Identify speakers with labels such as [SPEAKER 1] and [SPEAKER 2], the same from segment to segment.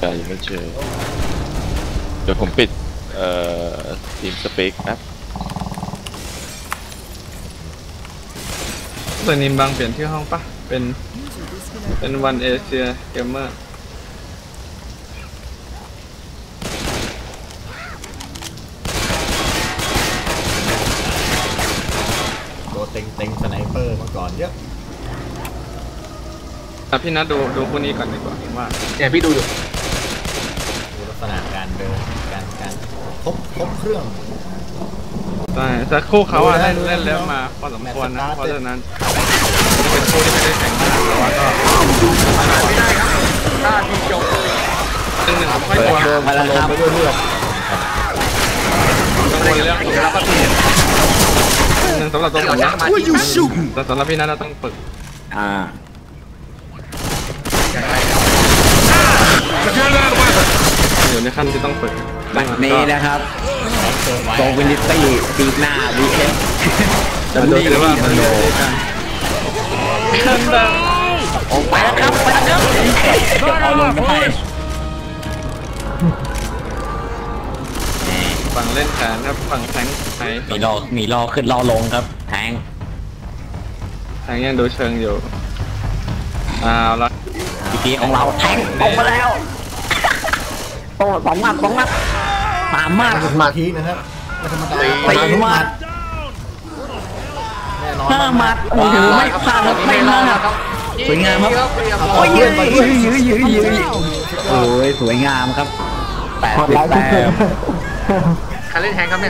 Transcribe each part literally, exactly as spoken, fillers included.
[SPEAKER 1] ายังไม่เจอเดี๋ยวผมปิดเอ่อทีมสเปกนะ
[SPEAKER 2] ตัวนิมบางเปลี่ยนที่ห้องปะเป็นเป็นวันเอเชียเกมเมอร์
[SPEAKER 3] ตัวเต็งเต็งสไนเปอร์มาก่อนเยอะ
[SPEAKER 2] แต่พี่นัทดูดูคู่นี้ก่อนดีกว่าผมว่า
[SPEAKER 4] เนี่ยพี่ดูอยู่
[SPEAKER 3] ดูลักษณะการเดินการการครบครบเครื่อง
[SPEAKER 2] ใช่แต่คู่เขาอะเล่นเล่นแล้วมาพอสมควรนะเพราะฉะนั้นจะเป็นคู่ที่ไม่ได้แข่งมากแต่ว่าก็
[SPEAKER 4] ไม่ได้ครับถ้าทีจบ
[SPEAKER 2] หนึ่งหนึ่งผมค่อยตัว
[SPEAKER 3] มาแล้วครับไม่ด้วยเลือด
[SPEAKER 2] กังวลเรื่องผมรับประเทศหนึ่งสำหรับตัวผมนะแต่สำหรับพี่นัทเราต้องฝึก
[SPEAKER 5] อ่า
[SPEAKER 2] อยู่ในขั้นที่ต้องฝึก
[SPEAKER 5] แบบนี้นะครับโซวินิตี้ปีหน้าวีเอส
[SPEAKER 2] จะดูกันว่ามันโลกัน
[SPEAKER 5] ออกไปแล้วครับไปแล้วครับเอาลงไป
[SPEAKER 2] ฝั่งเล่นแขนครับฝั่งแทงไทย
[SPEAKER 5] มีรอมีรอขึ้นรอลงครับแทง
[SPEAKER 2] แทงยังดูเชิงอยู่อ้าวละ
[SPEAKER 5] พีพีของเราแทงออกมาแล้วโอ้สองมัดสองมัดสามมัด
[SPEAKER 3] สมาธินะครับไม่ธรรมดา
[SPEAKER 5] สี่มัดห้ามัดโอ้โหไม่พลาดครับไม่พลาดสวยงามครับโอ้ยยืดยืดยืดยืดยืดโอ้ยสวยงามครับแปดสิบแต้ม
[SPEAKER 4] ใครเล่นแทงครับเนี่ย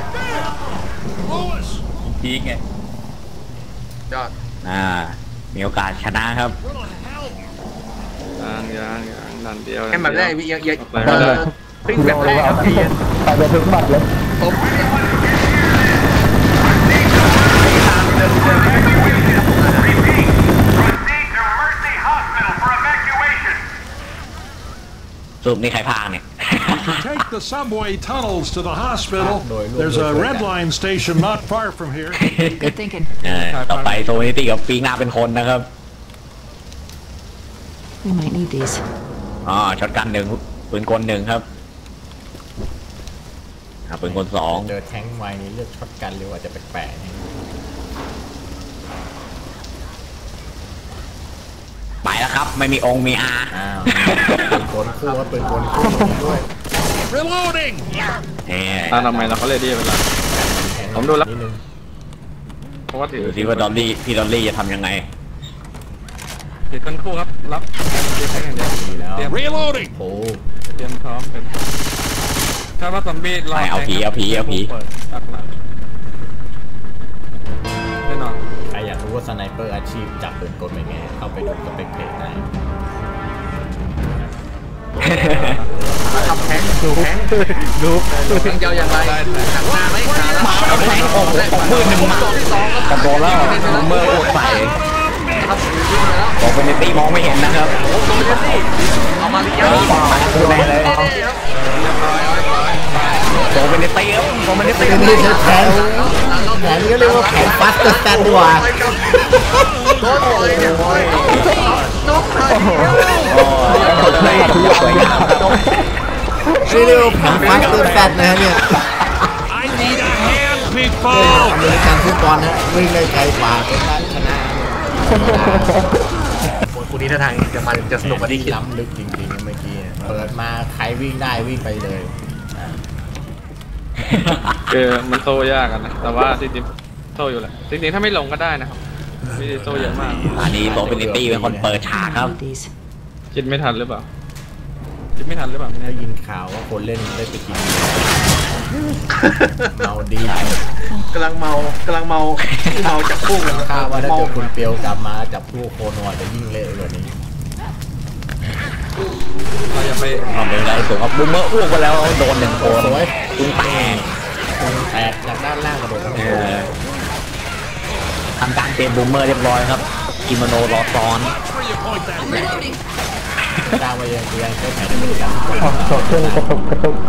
[SPEAKER 5] พีกไง
[SPEAKER 4] ยอด
[SPEAKER 5] อ่ามีโอกาสชนะครับ
[SPEAKER 2] ยังยังยังนั่นเดียว
[SPEAKER 4] แค่แบบแรกพี่ยังยังปิ้งแบบแรกครับพี่
[SPEAKER 3] ไปไปถึงบัตรเลย
[SPEAKER 4] ผม
[SPEAKER 5] รูปนี้ใครพาเนี่ย
[SPEAKER 6] Take the subway tunnels to the hospital. There's a red line station not far from here.
[SPEAKER 7] Good thinking.
[SPEAKER 5] ต่อไปโซนิตี้กับปีหน้าเป็นคนนะครับ
[SPEAKER 7] We might need these.
[SPEAKER 5] อ๋อช็อตกันหนึ่งปืนกลหนึ่งครับปืนกลสอง
[SPEAKER 3] เจอแทงไวนี้เลือกช็อตกันหรือว่าจะแปลกๆ
[SPEAKER 5] ไปแล้วครับไม่มีองค์มีอา
[SPEAKER 3] ปืนกลคู่ว่าปืนกลคู่ด้วย
[SPEAKER 6] Reloading
[SPEAKER 2] อ่าทำไมเราเขาเลยดีเวลาผมดูแล้วเพราะว่าถือ
[SPEAKER 5] ที่ว่าดอลลี่พี่ดอลลี่จะทำยังไง
[SPEAKER 2] ถือต้นคู่ครับรับเตรียม
[SPEAKER 6] เตรียม Reloading
[SPEAKER 3] โอ้
[SPEAKER 2] เตรียมพร้อมเป็นถ้าว่าซอมบี้รอ
[SPEAKER 5] เอาผีเอาผีเอาผี
[SPEAKER 2] แน่นอน
[SPEAKER 3] ใครอยากรู้ว่าสไนเปอร์อาชีพจับปืนกลเป็นไงเข้าไปดูสเปคเพจได้
[SPEAKER 4] ทำแทงดูแทงดูแทงยาวอย่างไรหนักหน้าไม่ขาดแล้ว
[SPEAKER 5] แทงออกออกมือหนึ่งมากระโดดแล้วเมื่ออดใส่บอกเป็นตี้มองไม่เห็นนะครับ
[SPEAKER 4] เอามาเยอะ
[SPEAKER 5] พูดได้เลยโดนเป็นตี้ครับโดนเป็นตี้
[SPEAKER 3] นี่ใช้แขนแขนนี่ก็เรียกว่าแขนฟัสเตอร์สแตนดีกว่า
[SPEAKER 4] โดนเลยเนี่ยโอ้ยนกไทย
[SPEAKER 5] โอ้ยสวยงาม
[SPEAKER 3] ชื่อเรียกว่าแขนฟัสเตอร์สแตนนะเนี่ยอเมริกันฟุตบอลนะวิ่งได้ไกลกว่าเป็นได้ชนะ
[SPEAKER 4] คู่นี้ท่าทางจะมันจะสนุกกว่าที่คิด
[SPEAKER 3] ล้ำลึกจริงๆเมื่อกี้เปิดมาใครวิ่งได้วิ่งไปเลย
[SPEAKER 2] คือมันโซ่ยากกันนะแต่ว่าจริงๆโซ่อยู่แหละจริงๆถ้าไม่ลงก็ได้นะครับไม่ได้โซ่เยอะมาก
[SPEAKER 5] อันนี้โซเป็นตี้เป็นคนเปิดฉากครับ
[SPEAKER 2] คิดไม่ทันหรือเปล่าคิดไม่ทันหรือเปล่าไม่
[SPEAKER 3] ได้ยินข่าวว่าคนเล่นได้ไปกินเมาดี
[SPEAKER 4] กำลังเมากำลังเมาเมาจับคู่กัน
[SPEAKER 3] ข้าว่าถ้าเกิดคุณเปียวกลับมาจับคู่โคนวจะยิ่งเละกว่านี้
[SPEAKER 2] เราอย่าไป
[SPEAKER 5] ทำอะไรสุดครับบูมเมอร์อ้วกไปแล้วโดนหนึ่งโคน
[SPEAKER 3] สวย
[SPEAKER 5] ตึงแตก
[SPEAKER 3] ตึงแตกจากด้านล่างกระโดด
[SPEAKER 5] ทำการเตรียมบูมเมอร์เรียบร้อยครับกิโมโนรอซ้อน
[SPEAKER 3] ดาวมายังยังใช้แผนไม่ได้กดเครื่องกระตุกกระตุก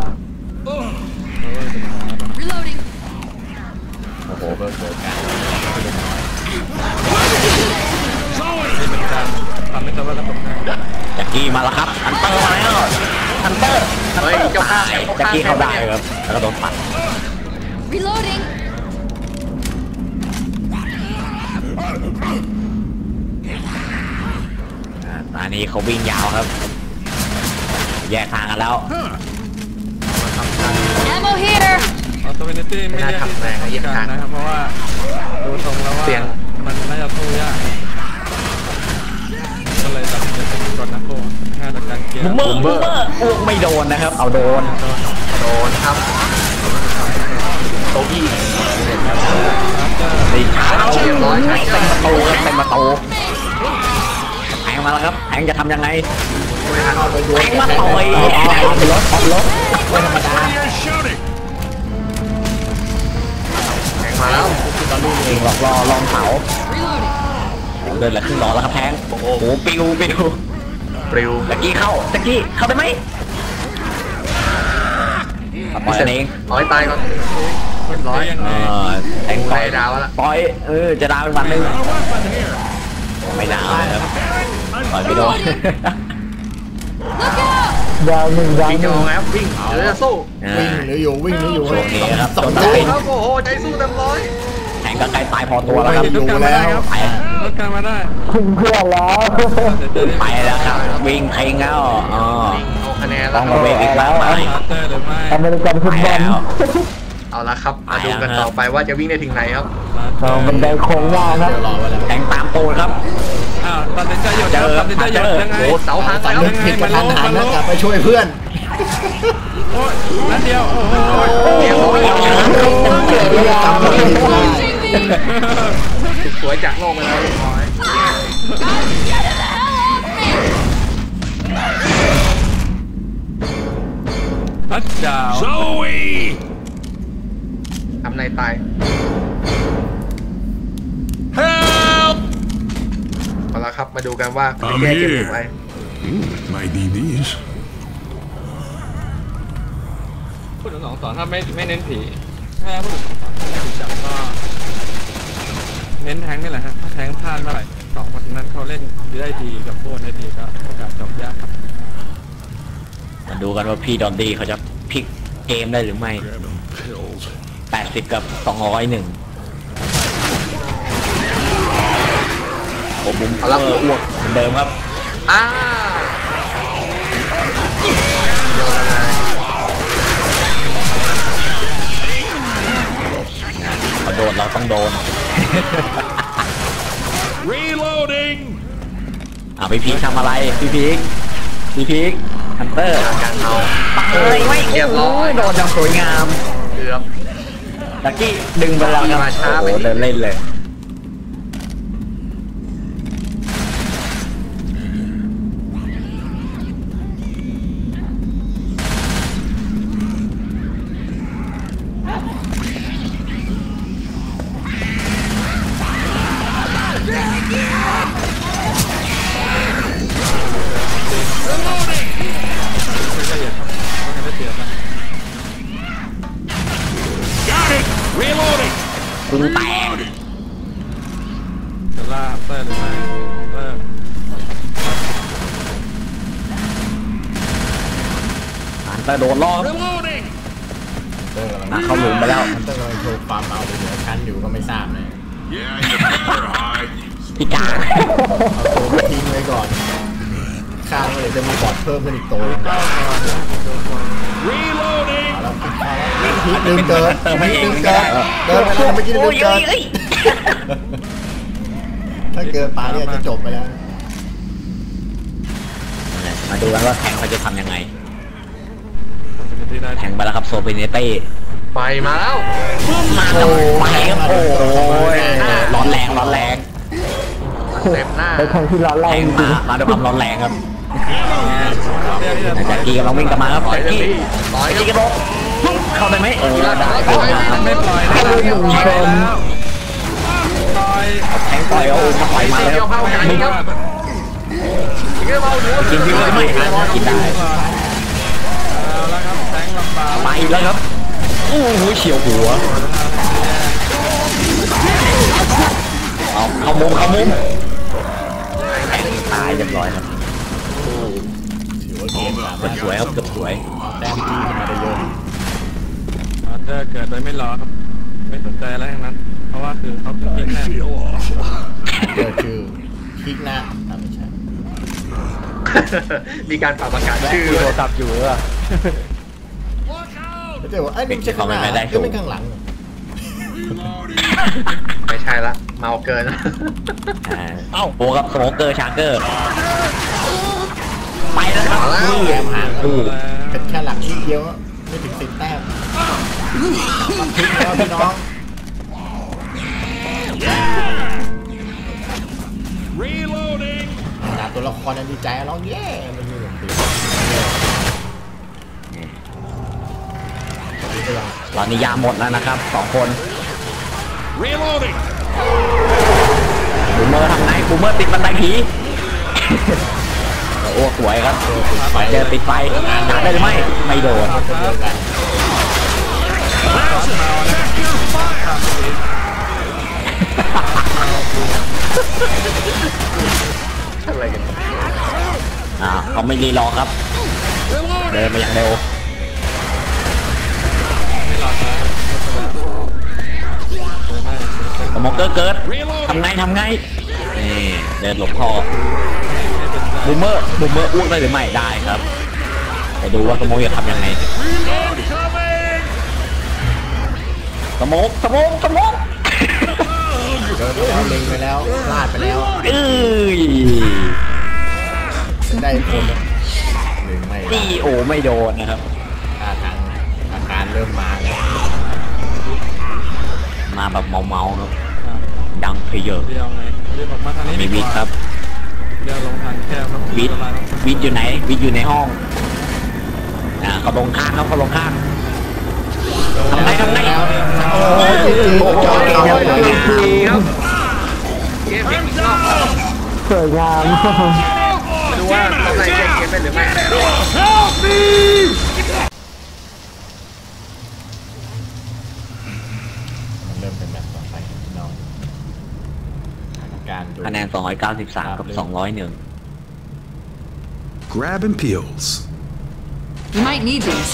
[SPEAKER 3] โอ้โหเบิร์ดเบิร์ดการ
[SPEAKER 2] ทำให้ตัวเราตกใจ
[SPEAKER 5] จะกี้มาแล้วครับฮันเตอร์มาแล้วฮันเตอร์
[SPEAKER 4] เฮ้ยเจ้าข้าแจ็
[SPEAKER 5] แจ็คกี้เข้าได้ครับแล้วก็โดนปัด
[SPEAKER 7] Reloading.
[SPEAKER 5] อันนี้เขาวิ่งยาวครับแยกทางกันแล้ว
[SPEAKER 7] Ammo here.
[SPEAKER 2] เอาตัวเวนิตี้ไม่ได้ทำแรงกันนะครับเพราะว่าดูตรงแล้วว่ามันน่าจะสู้ยากก็เลยตัดสินใจกดนักโทษง่ายต่อการเกียร์
[SPEAKER 5] บูมเบอร์บูมเบอร์อ้วกไม่โดนนะครับเอาโดน
[SPEAKER 4] โดนครับโต๊ะอี้
[SPEAKER 5] ตีขา
[SPEAKER 4] เรียบร้อยใช้
[SPEAKER 5] เต็มประตูครับเต็มประตูแทงมาแล้วครับแทงจะทำยังไงแทงมาต่อยออกรถออกรถไม่ธรรมดา
[SPEAKER 6] You're shooting.
[SPEAKER 4] แข่งมาแล้ว
[SPEAKER 5] ตอนนี้เองหลอกล่อลองเผาเดินเหลือครึ่งหลอดแล้วครับแทงโอ้โหปิวปิว
[SPEAKER 4] ปลิว
[SPEAKER 5] ตะกี้เข้าตะกี้เข้าได้ไหมปล่อยเอง
[SPEAKER 4] เอาให้ตายก่อนเรียบร้อย
[SPEAKER 5] เออแทง
[SPEAKER 4] ไห
[SPEAKER 5] ต่
[SPEAKER 4] น
[SPEAKER 5] อย
[SPEAKER 4] ดาวแล้ว
[SPEAKER 5] ปล่อยเออจะดาวเป็นวันหนึ่งไม่ดาวครับปล่อยไม่โดน
[SPEAKER 3] ดาวหนึ่งดาว
[SPEAKER 4] วิ่ง
[SPEAKER 3] ห
[SPEAKER 4] จะ
[SPEAKER 3] นึ่ง
[SPEAKER 4] เอาไงครับวิ่งเดี๋ยวจะสู้
[SPEAKER 3] วิ่งหรืออยู่วิ่งหรืออยู่
[SPEAKER 5] ช่วงนี้ครับ
[SPEAKER 3] สอง
[SPEAKER 5] โดน
[SPEAKER 3] ใจ
[SPEAKER 5] ใจ
[SPEAKER 4] ครับโอ้โหใจสู้เต็มร้อย
[SPEAKER 5] แทงก็ใกล้ตายพอตัวแล้วครับ
[SPEAKER 3] อยู่แล้ว
[SPEAKER 5] ไป
[SPEAKER 2] รถการมาได้
[SPEAKER 3] คุ้มเพื่อนแล้ว
[SPEAKER 5] ไปแล้วครับวิ่งเพลงแล้วอ๋อ
[SPEAKER 4] เอาคะแนน
[SPEAKER 5] ต้
[SPEAKER 4] แล้
[SPEAKER 5] อ
[SPEAKER 4] ว
[SPEAKER 5] งมาเบรกอีกครั้งไหม
[SPEAKER 2] เตอร์หรือไม่
[SPEAKER 3] อเมริกันฟุต
[SPEAKER 5] ไป
[SPEAKER 3] บอล
[SPEAKER 5] แล้ว
[SPEAKER 4] เอาละครับมาดูกันต่อไปว่าจะวิ่งได้ถึงไหนครับ
[SPEAKER 3] เราบันไดโค้งว่างครับ
[SPEAKER 5] แทงตามตูดครับ
[SPEAKER 2] อ้าวตัดสินใจหยุดครับตัดสินใจหยุดยังไง
[SPEAKER 4] โอ้เสาหัก
[SPEAKER 3] สำ
[SPEAKER 4] แล้ว
[SPEAKER 3] นึกผิดกระทันหันนะกลับไปช่วยเพื่อน
[SPEAKER 2] โอ้ยนัดเดียวโอ้โห
[SPEAKER 4] เรียบร้อย
[SPEAKER 3] จำไม่ผิดว่า
[SPEAKER 4] สวยจากโลกไปแล้วเรียบร้อย
[SPEAKER 2] ทัดดาว
[SPEAKER 6] Zoe!
[SPEAKER 4] ทำในตาย
[SPEAKER 6] Help!
[SPEAKER 4] เอาละครับมาดูกันว่าจะ
[SPEAKER 6] I'm
[SPEAKER 4] แก้เกมหรือ
[SPEAKER 6] here.
[SPEAKER 4] ไม่
[SPEAKER 6] Might need these.
[SPEAKER 2] พูดถึงสองสอนถ้าไม่ไม่เน้นผีถ้าพูดถึงสองสอนไม่เน้นผีจับก็เน้นแทงนี่แหละฮะถ้าแทงพลาดเมื่อไหร่สองคนนั้นเขาเล่นได้ดีกับพวกได้ดีก็โอกาสจบยากครับ
[SPEAKER 5] มาดูกันว่าพี่ดอนดี้เขาจะพลิกเกมได้หรือไม่
[SPEAKER 6] Grab them pills.
[SPEAKER 5] แปดสิบกับสองร้อยหนึ่งโอ้บุ้ม
[SPEAKER 4] เอาละ
[SPEAKER 5] เอออ้วกเหมือนเดิมครับ
[SPEAKER 4] อ้าเดี๋ยวอะไร
[SPEAKER 5] เขาโดนเราต้องโดน
[SPEAKER 6] Reloading!
[SPEAKER 5] อ่าพี่พีคทำอะไรพี่พีคพี่พีคฮันเตอร์
[SPEAKER 4] การเอา
[SPEAKER 5] เอ้ยไม่
[SPEAKER 4] เรียบร้อย
[SPEAKER 5] โดนอย่างสวยงาม
[SPEAKER 4] เกือบ
[SPEAKER 5] ตะกี้ดึงไปแล้วครับ
[SPEAKER 4] มาช้า
[SPEAKER 5] โอ้
[SPEAKER 4] ไป
[SPEAKER 5] โห
[SPEAKER 4] นิด
[SPEAKER 5] เดินเล่นเลยพุงแตก
[SPEAKER 2] จะล่าเตอร์หรือไม่เตอร์
[SPEAKER 5] ฮันเตอร์โดนล่อ
[SPEAKER 6] Reloading!
[SPEAKER 5] อ่ะเข้าหลุมไปแล้ว
[SPEAKER 3] มันต้องโดนโชว์ความเอาไปเหนือชั้นอยู่ก็ไม่ทราบนะ
[SPEAKER 6] Yeah, you better hide.
[SPEAKER 5] พี่กา
[SPEAKER 3] เอาตัวทิ้งไว้ก่อนข้าวก็เลยจะมีบอดเพิ่มขึ้นอีกตัวแล้ว
[SPEAKER 6] Reloading!
[SPEAKER 3] พีคดึงเกิดพีคดึงเกิดเดินไปแล้วเมื่อกี้ดึงเกิดถ้าเกิดป่าเนี่ยจะจบไปแล้ว
[SPEAKER 5] มาดูกันว่าแทงเขาจะทำยังไง
[SPEAKER 2] ที่ได้
[SPEAKER 5] แทงไปแล้วครับโซเปเนเต้
[SPEAKER 4] ไปมาแล้ว
[SPEAKER 5] มาทำไมครับโอ้ยร้อนแรงร้อนแรง
[SPEAKER 4] เต็มหน้า
[SPEAKER 3] ไปทางที่ร้านแร
[SPEAKER 5] แท
[SPEAKER 3] ก
[SPEAKER 5] ง
[SPEAKER 3] จริ
[SPEAKER 5] มาง มาด้วยความร้อนแรงครับ
[SPEAKER 2] เรียกที่จะ
[SPEAKER 5] แจ็คกี้กำลังวิ่งกลับมาครับ
[SPEAKER 4] ต่อย
[SPEAKER 5] แจ็ค
[SPEAKER 4] เลย
[SPEAKER 5] กี้
[SPEAKER 4] พี่ต่อย
[SPEAKER 5] แจ็ค
[SPEAKER 4] ค
[SPEAKER 5] กี้
[SPEAKER 4] รับ
[SPEAKER 5] กระโดดเข้าได้ไหมโอ้ยได้
[SPEAKER 2] ไม่ปล่อยนะปล่อย
[SPEAKER 5] แทงปล่อยเอามาปล่อยมา
[SPEAKER 4] ที
[SPEAKER 5] แล้
[SPEAKER 4] เดียว
[SPEAKER 5] ว
[SPEAKER 4] เข้ากันครับทีเดียวเอาดู
[SPEAKER 5] กินพี่ไม่กินได้
[SPEAKER 2] เอาแล้วครับแทงลำบาก
[SPEAKER 5] ไปแล้วครับโอ้โหเฉียวหัวเอาเข้ามุมเข้ามุมแทงตายเรียบร้อยครับเกือบสวยครับเกือบสวย
[SPEAKER 3] แต้มที่ขึ้นมาได้เยอะ
[SPEAKER 2] อาร์เตอร์เกิดโดยไม่รอครับไม่สนใจอะไรทั้งนั้นเพราะว่าคือเขาคือทิ้งแน่
[SPEAKER 3] เจอชื่อคิกหน้าอ่ะไม่ใช่
[SPEAKER 4] มีการปรับประกาศชื่อ
[SPEAKER 2] โทรศัพท์อยู่อ่ะ
[SPEAKER 3] แล้วเจ๊ว่าไอ้นี่ไม่ใช่ข้างหน้าก็ไม่ข้างหลัง
[SPEAKER 4] ไม่ใช่ละเมาเกิน
[SPEAKER 5] เอ้าโบกับสโมเกอร์ชาร์เกอร์ไปแล้วครับ
[SPEAKER 3] แต้มห่างเป็นแค่หลังนิดเดียวไม่ถึงสิบแต้มมาพลิกแล้วพี่น้อง
[SPEAKER 6] Reloading.
[SPEAKER 3] นาตัวละครดีใจร้องเย้ไม่มีหรอก
[SPEAKER 5] ตอนนี้ยาหมดแล้วนะครับสองคน
[SPEAKER 6] Reloading.
[SPEAKER 5] บูมเมอร์ทำไงบูมเมอร์ติดบันไดผีโอ้สวยครับเจอติดไฟหาได้หรือไม่ไม่โดน
[SPEAKER 4] อะไรกัน
[SPEAKER 5] อ่าเขาไม่รีรอครับเดินมาอย่างเร็วสโมเกอร์เกิดทำไงทำไงนี่เดินหลบคอบูมเมอร์บูมเมอร์อ้วกได้หรือไม่ได้ครับไปดูว่าสโมกจะทำยังไงสโมกสโมกสโมก
[SPEAKER 3] เดินไปแล้วเล็งไปแล้วพลาดไปแล้ว
[SPEAKER 5] เอ้ย
[SPEAKER 3] ได้คนหนึ่งไม่
[SPEAKER 5] ตีโอไม่โดนนะครับ
[SPEAKER 3] ท่าทางอาการเริ่มมาแล้ว
[SPEAKER 5] มาแบบเมาๆครับดังเพเยอร์
[SPEAKER 2] เดียวไงเรียกออกมาทางนี้
[SPEAKER 5] มีวิทครับ
[SPEAKER 2] เดี๋ยวลงทางแคบครับ
[SPEAKER 5] วิทวิทอยู่ไหนวิทอยู่ในห้องอ่าเขาลงข้างครับเขาลงข้างทำไงทำไง
[SPEAKER 3] โอ้ยจริงๆจอดจอดจอด
[SPEAKER 4] ครับเกมพลิกอีกรอบ
[SPEAKER 5] สวยงาม
[SPEAKER 4] ดูว่าทำอะไรเกมเป็นหรือไม่
[SPEAKER 3] มันเริ่มเป็นแบบต่อไปพี่น้องการดู
[SPEAKER 5] คะแนนสองร้อยเก้าสิบสามกับสองร้อยหนึ่ง
[SPEAKER 6] Grabbing peels.
[SPEAKER 7] You might need these.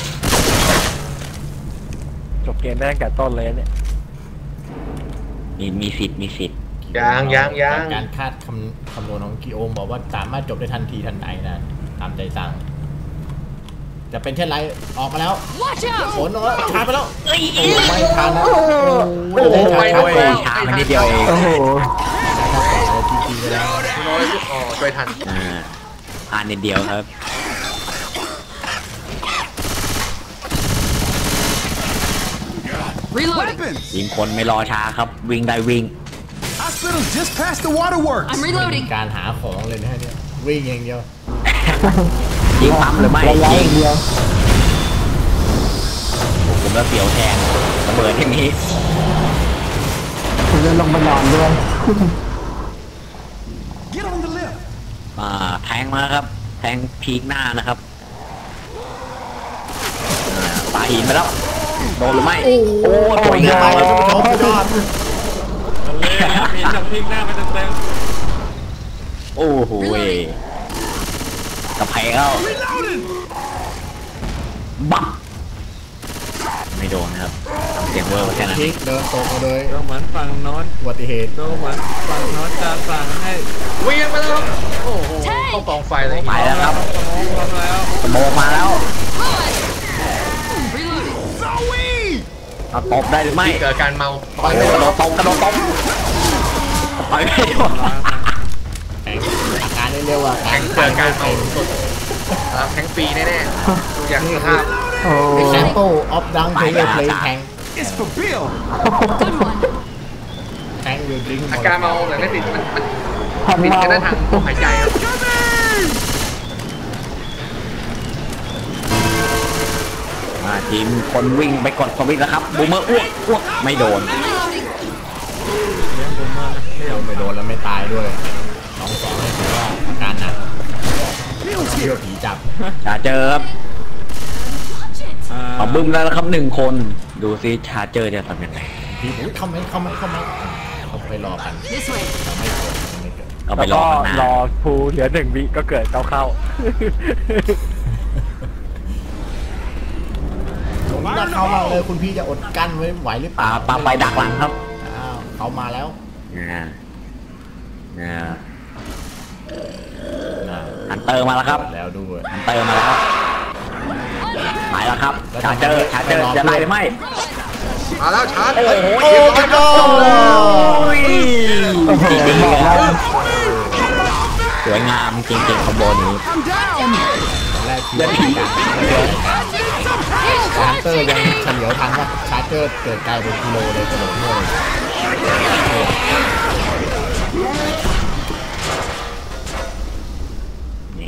[SPEAKER 2] จบเกมได้ตั้งแต่ต้นเลยเนี่ย
[SPEAKER 5] มีมีสิทธิ์มีสิทธิ์
[SPEAKER 4] ยังยังยัง
[SPEAKER 3] การคาดคำคำนวณของกิโอมบอกว่าสามารถจบได้ทันทีทันใดนะตามใจสั่งจะเป็นเช่นไรออกมาแล้ว
[SPEAKER 7] Watch out!
[SPEAKER 3] ฝนออกแล้วช้าไปแล้วไม่ทันนะ
[SPEAKER 4] โอ้โหไม่ทันแล้ว
[SPEAKER 5] ช้าไปนิดเดียวเอง
[SPEAKER 3] โอ้โหจีจีไปแล้ว
[SPEAKER 4] น้อยอ๋อช่วยทัน
[SPEAKER 5] อ่าพลาดนิดเดียวครับ
[SPEAKER 7] Reloading.
[SPEAKER 5] ยิงคนไม่รอช้าครับวิ่งได้วิ่ง
[SPEAKER 6] Hospital's just past the waterworks.
[SPEAKER 7] I'm reloading.
[SPEAKER 3] การหาของเลยนะเนี่ยวิ่งอย่างเดียว
[SPEAKER 5] ยิงปั๊มหรือไม่ยิงผมแล้วเสียวแทนระเบิดอย่างนี้ผมจะลงมานอนด้วย
[SPEAKER 6] Get on the lift.
[SPEAKER 5] อ่าแทงมาครับแทงพีกหน้านะครับอ่าปาหินไปแล้วโดนหรือไม่โอ้สวยงาม
[SPEAKER 3] ท่านผู้ชมยอด
[SPEAKER 2] เลยครับมีจับพลิกหน้าไปเต็ม
[SPEAKER 5] โอ้โหเว้ยกระเพงเข้าบั๊บไม่โดนนะครับทำเสียงเวอร์แค่นั้น
[SPEAKER 3] ทิ้งเดินตกมาเลย
[SPEAKER 2] ๆดูเหมือนฝั่งโน้น
[SPEAKER 3] อุบัติเหตุ
[SPEAKER 2] ดูเหมือนฝั่งโน้นจะสั่งให้
[SPEAKER 4] วิ่งไปแล้วโอ้โหเข้ากองไฟเลย
[SPEAKER 5] ไปแล้วครับ
[SPEAKER 2] สมองพร้อมแล้ว
[SPEAKER 5] สโมกมาแล้ว
[SPEAKER 7] Reloading.
[SPEAKER 5] เอาตบได้หรือไม่
[SPEAKER 4] เกิดการเมา
[SPEAKER 5] โอ้กระโดดตบกระโดดตบไปไม่โดน
[SPEAKER 3] อาการเร็วๆอ่ะ
[SPEAKER 4] แข่งเกิดการเมาสุดครับแข่งฟรีแน่ๆดูอย่างสภาพ
[SPEAKER 3] example of dunk player play tank
[SPEAKER 6] It's for Bill.
[SPEAKER 7] Good one.
[SPEAKER 3] tank will drink
[SPEAKER 4] อาการเมาแต่ไม่ติดมันมันติดกันได้ทางลมหายใจครับ
[SPEAKER 5] มาทีมคนวิ่งไปกดสวิตช์แล้วครับบูมเมอร์อ้วกอ้วกไม่โดน
[SPEAKER 7] Reloading.
[SPEAKER 3] โดนไม่โดนแล้วไม่ตายด้วยสองสองนี่ถือว่าอาการหนักเที่ยวผีจับ
[SPEAKER 5] ชาเจอครับ
[SPEAKER 2] อ่า
[SPEAKER 5] เอาบึ้มแล้วนะครับหนึ่งคนดูซิชาเจอจะทำยังไง
[SPEAKER 3] ผีอุ้ยเข้ามาเข้ามาเข้ามาเขาไปรอกัน
[SPEAKER 7] This way.
[SPEAKER 3] เราไม่เกิดเราไม่เกิด
[SPEAKER 5] ก็ไปรอกันหน้าร
[SPEAKER 2] อภูเหลือหนึ่งวิก็เกิดเข้าเข้า
[SPEAKER 3] ผมน่าเข้ามากเลยคุณพี่จะอดกั้นไว้ไหวหรือเป
[SPEAKER 5] ป่า
[SPEAKER 3] ล่า
[SPEAKER 5] ป่าไปดักหลังครับ
[SPEAKER 3] อ้าวเขามาแล้ว
[SPEAKER 5] อ่าอ่า
[SPEAKER 3] อ่า
[SPEAKER 5] ฮันเตอร์มาแล้วครับ
[SPEAKER 3] แล้วด้วย
[SPEAKER 5] ฮันเตอร์มาแล้วครับไปแล้วครับชาร์เจอร์ชาร์เจอร์จะได้หรือไม่
[SPEAKER 4] มาแล้วชาร์จ
[SPEAKER 5] โอ้โห
[SPEAKER 3] โอ้ยโอ้ย
[SPEAKER 5] จริงๆครับสวยงามจริงๆคอมโบนี้
[SPEAKER 3] แรกทีมกันชาร์เตอร์ยังเฉลียวทันว่าชาร์เตอร์เกิดกลายเป็นกิโลเลยกระโดดโม่เลย
[SPEAKER 5] นี่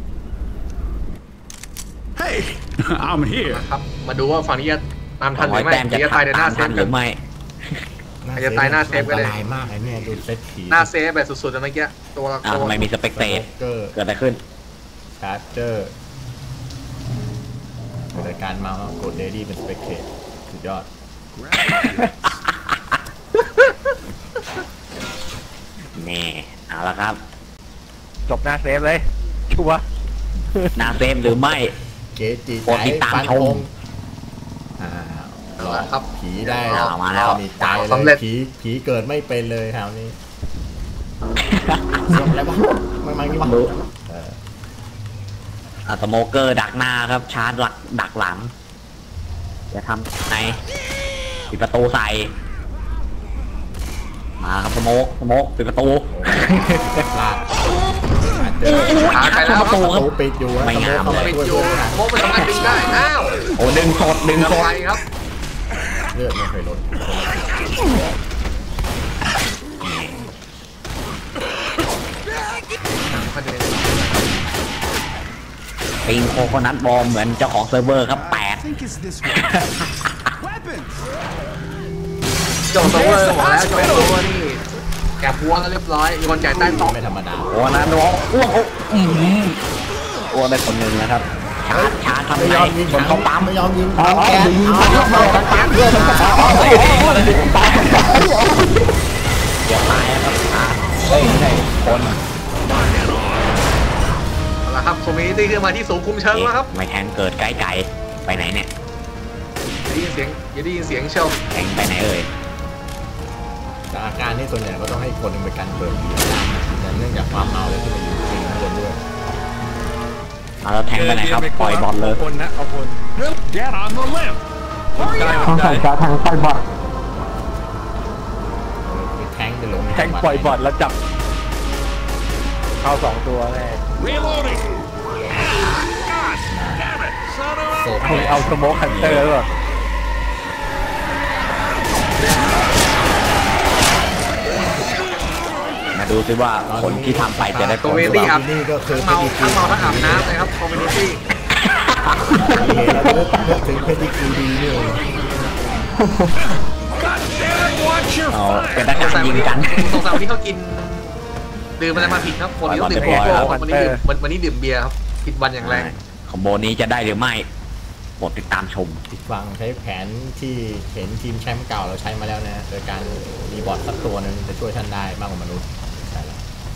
[SPEAKER 6] Hey, I'm here.
[SPEAKER 4] ครับมาดูว่าฝั่งนี้จะตามทันห
[SPEAKER 5] ร้
[SPEAKER 4] รือ อย ไม่
[SPEAKER 5] แต้มจะ
[SPEAKER 4] จะตายในหน้าเซ
[SPEAKER 5] ทั
[SPEAKER 4] ฟ
[SPEAKER 5] นห
[SPEAKER 4] กั
[SPEAKER 5] รื
[SPEAKER 4] น
[SPEAKER 5] อไม่
[SPEAKER 4] ใครจะตายหน้าเซฟกันเลย
[SPEAKER 3] อันตรายมากไอ้เนี่ยดูเซตผี
[SPEAKER 4] หน้าเซฟแบบสุดๆเลยเมื่อกี้ตัว
[SPEAKER 5] อ่ะ
[SPEAKER 4] ตัว
[SPEAKER 5] ทำไมมีสเปกเตต
[SPEAKER 3] เกอร์
[SPEAKER 5] เกิดอะไรขึ้น
[SPEAKER 3] ชาร์เจอร์เกิดอาการเมากดเดดี้เป็นสเปกเตตสุดยอด
[SPEAKER 5] นี่เอาละครับ
[SPEAKER 2] จบหน้าเซฟเลยชัวร์
[SPEAKER 5] นาเซมหรือไม่
[SPEAKER 3] เกจิ
[SPEAKER 5] โปรดติดตาม
[SPEAKER 3] ฟัน
[SPEAKER 5] ชม
[SPEAKER 3] ธงอ่าหลอกผีได้
[SPEAKER 5] เอามาแล้ว
[SPEAKER 3] มีตายเลยผีผีเกิดไม่เป็นเลยคราวนี้เสียงอะไรวะมันมาอย่างนี้วะเออ
[SPEAKER 5] อ่ะสโมเกอร์ดักหน้าครับ ชาร์จหลักดักหลัง จะทำไงปิดประตูใส่ มาครับสโมกสโมกปิดประตู
[SPEAKER 3] พลาดเจอ
[SPEAKER 4] หาไปแล้ว
[SPEAKER 5] ประตู
[SPEAKER 3] ประ
[SPEAKER 5] ครับ
[SPEAKER 3] ตูปิดอยู่นะ
[SPEAKER 5] ไม่งาม
[SPEAKER 3] เข้า
[SPEAKER 5] เล
[SPEAKER 3] มาย
[SPEAKER 4] ปิด
[SPEAKER 3] ช่วย
[SPEAKER 4] อยู่
[SPEAKER 3] เพื่อน
[SPEAKER 4] โมมันสามารถปิดได้อ้าว
[SPEAKER 5] โอ้ดึงสดดึง
[SPEAKER 4] เรือ
[SPEAKER 5] สด
[SPEAKER 4] ไฟครับ
[SPEAKER 3] เลือดไม่เคยลด
[SPEAKER 5] ปิงโคโคนัทบอมเหมือนเจ้าของเซิร์ฟเวอร์ครับแปด
[SPEAKER 4] โจโซเวอร์บอกแล้วโจโซเวอร์นี่แกะพัวแล้วเรียบร้อยมีคนจ่ายใต้โต๊ะ
[SPEAKER 3] ไม่ธรรมดา
[SPEAKER 5] โอ้นะน้องอ้วกอือหืออ้วกได้คนหนึ่งนะครับชาร์จชาร์จทำ
[SPEAKER 3] ไม่
[SPEAKER 5] ไง
[SPEAKER 3] ยอมยิง
[SPEAKER 5] คนเขาปั๊ม
[SPEAKER 3] ไม่ยอมยิง
[SPEAKER 5] อ๋อ
[SPEAKER 3] แกน
[SPEAKER 5] ยิง
[SPEAKER 3] เอา
[SPEAKER 5] ยิง
[SPEAKER 3] เอาเอาเอาเพื่อนเอาเอาเอา
[SPEAKER 5] เดี๋ยวตายครับอ่าเฮ้ยไม่ใช่คน
[SPEAKER 4] เอาละครับโคมินิตี้ขึ้นมาที่สูงคุมเชิงแล้วครับ
[SPEAKER 5] ไม่แทงเกิดใกล้ไก่ไปไหนเนี่ย
[SPEAKER 4] ได้ยินเสียงอย่าได้ยินเสียงเชียว
[SPEAKER 5] แทงไปไหนเอ่ย
[SPEAKER 3] แต่อาการนี่ส่วนใหญ่ก็ต้องให้คนหนึ่งไปกันเปิดผีได้แต่เนื่องจากความเมาเลยที่มันอยู่จริงข้างบนด้วย
[SPEAKER 5] เอาแล้วแทงไปไหนครับปล่อยบอลเลย
[SPEAKER 2] คนนะเอาคน
[SPEAKER 6] Get on the lift.
[SPEAKER 2] ได้
[SPEAKER 5] ต้องใส่จ้าทางปล่อยบอล
[SPEAKER 3] มีแทงไปหลง
[SPEAKER 2] แทงปล่อยบอลแล้วจับเข้าสองตัวแรก
[SPEAKER 6] Reloading. God damn it, son of
[SPEAKER 3] โซ
[SPEAKER 6] a...
[SPEAKER 3] ฟ
[SPEAKER 2] เอาสโมคคันเตอร์หรือเปล่า
[SPEAKER 5] มาดูซิว่าคนที่ทำไปจะได้ผ
[SPEAKER 4] โค
[SPEAKER 5] ล
[SPEAKER 4] มิ
[SPEAKER 5] ห
[SPEAKER 4] นิ
[SPEAKER 5] รือ
[SPEAKER 4] ตี้
[SPEAKER 5] เป
[SPEAKER 4] อา
[SPEAKER 5] ล่า
[SPEAKER 4] บ
[SPEAKER 3] นี่ก็คือ
[SPEAKER 4] ทั้งเมาทั้งเมาทั้งอาบน้ำเลยครับโคมินิตี้
[SPEAKER 3] เห็นแล้วนึกถึงเพดิกรีดีนี่
[SPEAKER 6] God damn it, watch your
[SPEAKER 5] เอา
[SPEAKER 6] fire.
[SPEAKER 5] เป็นนักการยิงกัน
[SPEAKER 4] สงสัยวันนี้เขากินดื่มอะไรมาผิดครับคนนี้ต้องดื่มโกโก้วันนี้ดื่มวันนี้ดื่มเบียร์ครับผิดวันอย่างแรง
[SPEAKER 5] คอมโบนี้จะได้หรือไม่โปรดติดตามชม
[SPEAKER 3] อีกฝั่งใช้แผนที่เห็นทีมแชมป์เก่าเราใช้มาแล้วนะโดยการมีบอทสักตัวหนึงจะช่วยท่านได้มากกว่ามนุษย์ใช่แล้ว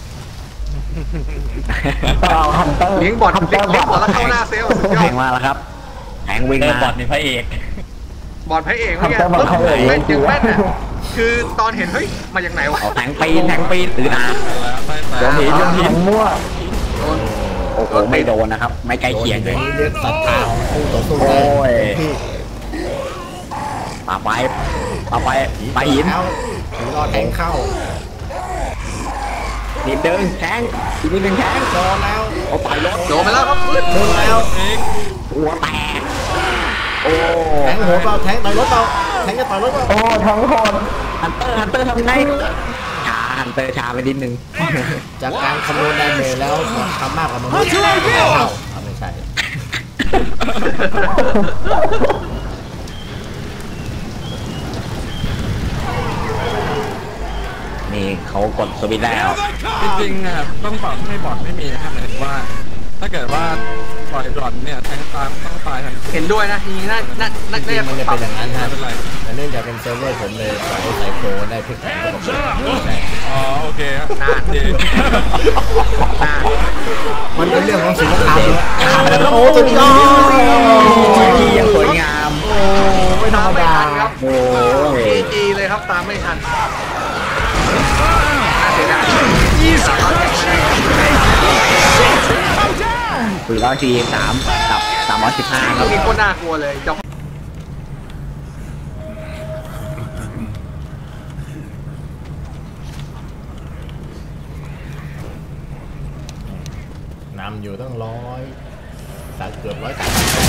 [SPEAKER 4] เลี้ยงบอลเลี้ยงบอลแล้วเข้าหน้าเซลล์สุดยอ
[SPEAKER 5] แท
[SPEAKER 4] ด
[SPEAKER 5] งมาแล้วครับแทงวิ่งมาบอลในพระเอก
[SPEAKER 4] บอลพระเอกเมื่อกี้ปึ๊บแม่นยังแม่นอ่ะคือตอนเห็นเฮ้ยมาจากไหนวะ
[SPEAKER 5] เอาแทงปีนแทงปีนหรือนา
[SPEAKER 4] โดนหินโดนหินมั่วโดน
[SPEAKER 5] โอ้โหไม่โดนนะครับ ไม่ใกล้เคียงเลย
[SPEAKER 3] นี้เรียกศรัทธาของผู้ต่อสู้
[SPEAKER 5] โอ้ย
[SPEAKER 3] ที่
[SPEAKER 5] ปาไปปาไปไปหิน
[SPEAKER 3] แล้วถือรอแทงเข้า
[SPEAKER 5] หินเดินแทงอีกนิดนึงแทง
[SPEAKER 3] โดนแล้ว
[SPEAKER 5] เอาต่อยรถ
[SPEAKER 4] โดนไปแล้วครับพื้น
[SPEAKER 3] โดนแล้ว
[SPEAKER 5] หัวแตกโอ้
[SPEAKER 3] แทงโหดเปล่าแทงต่อยรถเปล่าแทงจะต่อยรถเปล่า
[SPEAKER 5] โอ้ทั้งคนฮันเตอร์ฮันเตอร์ทำไงช้าฮันเตอร์ช้าไปนิดนึง
[SPEAKER 3] จากการคำนวณดาเมจแล้วทำมากกว่ามนุษย์เท่าอ่ะไม่ใช่
[SPEAKER 5] นี่เขากดสวิตช์แล้ว
[SPEAKER 2] จริงๆอ่ะต้องปรับให้บอดไม่มีนะครับหมายถึงว่า ถ้าเกิดว่าปล่อยบอดเนี่ยแทงตามต้องตายทันที
[SPEAKER 4] เห็นด้วยนะทีนี้น่าน่าน่า
[SPEAKER 3] จริงๆมันจะเป็นอย่างนั้น
[SPEAKER 2] ไม่
[SPEAKER 3] ฮะ
[SPEAKER 2] เป็นไร
[SPEAKER 3] แต่เนื่องจากเป็นเซิร์ฟเวอร์ผมเลยปล่อยให้ใส่โปรได้พลิกแผนก็บอกใช่
[SPEAKER 2] อ๋อโอเคครับ
[SPEAKER 4] นาน
[SPEAKER 2] ดี
[SPEAKER 4] นาน
[SPEAKER 3] มันเป็นเรื่องของศิลปะเลยโอ้สุดยอด
[SPEAKER 5] ยังสวยงาม
[SPEAKER 3] โอ้
[SPEAKER 4] ครับตามไม่ทันเสียดาย
[SPEAKER 5] สี่ร้อยสี่สามกับสามร้อยสิบห้าครับ
[SPEAKER 4] นี่โคตรน่ากลัวเลยจ็อก
[SPEAKER 3] นำอยู่ตั้งร้อยสักเกือบร้อยสาม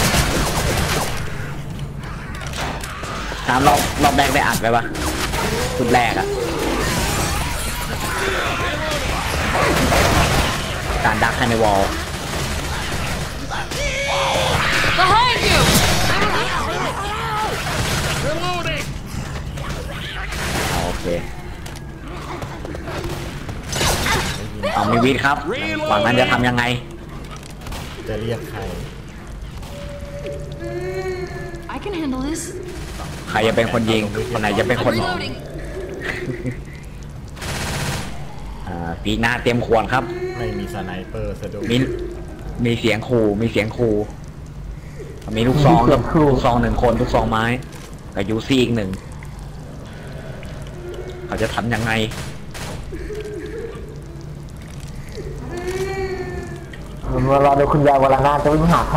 [SPEAKER 5] ถามรอบรอบแรกได้อัดไปปะชุดแรกอะการดักให้ในวอล
[SPEAKER 7] Behind you!
[SPEAKER 5] โอเคเอามีวิทย์ครับฝั่งนั้นจะทำยังไง
[SPEAKER 3] จะเรียกใคร
[SPEAKER 7] I can handle this.
[SPEAKER 5] ใครจะเป็นคนยิงคนไหนจะเป็น
[SPEAKER 7] I'm
[SPEAKER 5] คน
[SPEAKER 7] reloading.
[SPEAKER 5] อ่าปีหน้าเตรียมขวดครับ
[SPEAKER 3] ไม่มีสไนเปอร์สะดุด
[SPEAKER 5] มีมีเสียงขู่มีเสียงขู่มีลูกซองครับลูกซองหนึ่งคนลูกซองไม้กับยูซี่อีกหนึ่งเขาจะทำยังไง
[SPEAKER 8] เหมือนเวลาดูคุณยายวรนาถจะวิ่งหาใคร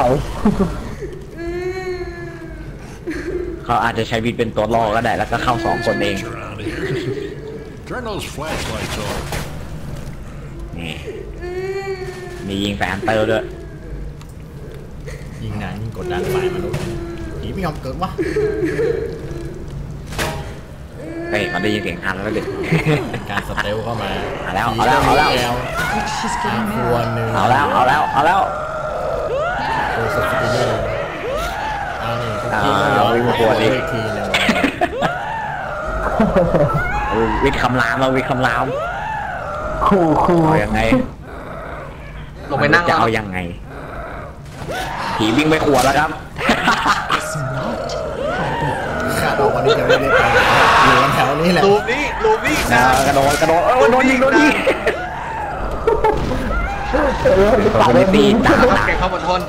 [SPEAKER 5] เขาอาจจะใช้วิทย์เป็นตัวล่อก็ได้แล้วก็เข้าสองคนเอง
[SPEAKER 6] Around here. Turn those flashlights on.
[SPEAKER 5] นี่มียิงแฟนเตอร์ด้วย
[SPEAKER 3] ยิงนานยิ่งกดดันฝ่ายมนุษย์ผีไม่ยอมเกิดวะ
[SPEAKER 5] เฮ้ยเขาได้ยินเสียงฮันแล้วเด็ก
[SPEAKER 3] การสเตลเข้ามา
[SPEAKER 5] เอาแล้วเอาแล้วเอาแล้ว
[SPEAKER 7] It's just
[SPEAKER 3] อา
[SPEAKER 7] getting
[SPEAKER 3] ครัว
[SPEAKER 7] mad.
[SPEAKER 3] หนึ่ง
[SPEAKER 5] เอาแล้วเอาแล้วเอาแล้ว
[SPEAKER 3] โดยสปิเนอร์เอานี่ทุก
[SPEAKER 5] อ่า
[SPEAKER 3] ทีก็ยอม
[SPEAKER 5] วิ่งขวดอีก
[SPEAKER 3] อีกทีหนึง
[SPEAKER 5] เออวิทย์คำรามเราวิทย์คำราม
[SPEAKER 8] คู่คู่
[SPEAKER 5] เอายังไง
[SPEAKER 4] ลงไปนั่ง
[SPEAKER 5] จะ
[SPEAKER 4] แล้ว
[SPEAKER 5] เอายังไงผีวิ่งไปขวดแล้วครับ
[SPEAKER 3] คาดเอาวันนี้จะไม่ได้ไปอยู่กันแถวนี้แหละ
[SPEAKER 4] ลูปนี้ลูปนี้
[SPEAKER 5] นะกระโดดกระโดดเออโดนยิงโดนยิงโดนตีตา
[SPEAKER 4] เก่งเข้าบนทน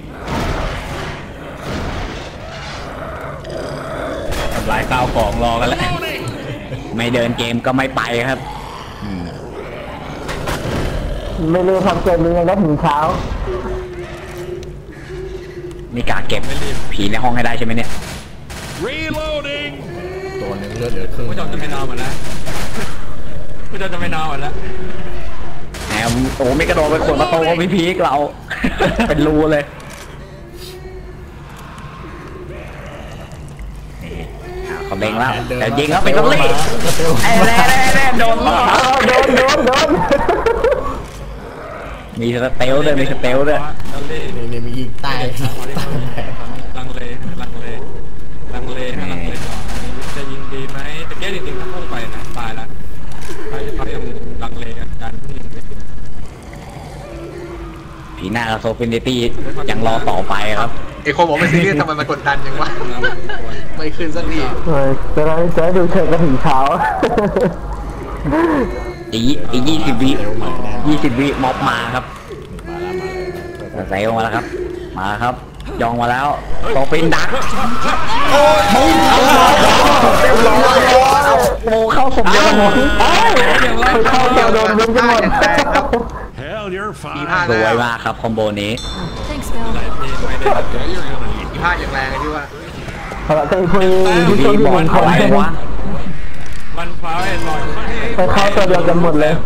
[SPEAKER 5] ทำลายข้าวของรอกันแล้วไม่เดินเกมก็ไม่ไปครับอืม
[SPEAKER 8] ไม่รู้ทำเกมนี้ยังได้ถึงเช้า
[SPEAKER 5] มีการเก็บผีในห้องให้ได้ใช่ไหมเนี่ย
[SPEAKER 6] Reloading.
[SPEAKER 3] ตัวหนึ่งเลือดเหลือครึ่ง
[SPEAKER 2] ผู้ชมจะไม่นอนหมดแล้วผู้ชมจะไม่นอนหมดแล้ว
[SPEAKER 5] แหมโอ้ไม่กระโดดไปขวดประตูก็พี่พีกเรา เป็นรูเลยนี่อ่ะเขาเล็งแล้วแต่ยิงแล้วเป็นต้องรีบไอ้แร่แร่แร่โดนล่อ
[SPEAKER 8] โดนโดนโดน
[SPEAKER 5] มีสเตลด้วยมีสเตลด้วย
[SPEAKER 2] ลังเล
[SPEAKER 3] นี่นี่มีอีกใต้ใต้แผล
[SPEAKER 2] ลังเลลังเลลังเลให้ลังเลก่อนจะยิงดีไหมแต่แก้จริงๆถ้าพุ่งไปนะตายแล้วเขาเขายังลังเลกับการที่ยิงไม่ถึง
[SPEAKER 5] ผีหน้ากับโซฟินิตี้ยังรอต่อไปครับ
[SPEAKER 4] ไอ้คนบอกไม่ซีเรียสทำไมมันกดดันยังวะไม่ขึ้นสักที
[SPEAKER 8] เฮ้ยจะได้จะได้ดูเฉยก็ถึงเช้า
[SPEAKER 5] อีกอีกยี่สิบวิยี่สิบวิม็อบมาครับใส่ลงมาแล้วครับ มาครับ ยองมาแล้วโซฟินดักโอ้ยโอ้เข้าสมเดียวกันหมด
[SPEAKER 8] เข้าเดียวโดนลุ้มกันหมด
[SPEAKER 6] Hell, you're
[SPEAKER 4] ปี
[SPEAKER 6] fine.
[SPEAKER 4] พลาด
[SPEAKER 5] ส
[SPEAKER 4] แล้ว
[SPEAKER 5] วยมากครับคอมโบนี้
[SPEAKER 7] Thanks, Bill.
[SPEAKER 4] ปีพลาดอย่างแรงเลยที่ว่า
[SPEAKER 8] เอาละก็คุยที่ช่วง
[SPEAKER 5] มี
[SPEAKER 8] ที่
[SPEAKER 5] บ
[SPEAKER 8] ห
[SPEAKER 5] อล
[SPEAKER 8] นึ่งค
[SPEAKER 5] เอา
[SPEAKER 8] น
[SPEAKER 5] ไว้วะ
[SPEAKER 2] มันฟ้าไอ้บอล
[SPEAKER 8] ไปเข้าตัวเดียวกันหมดเลย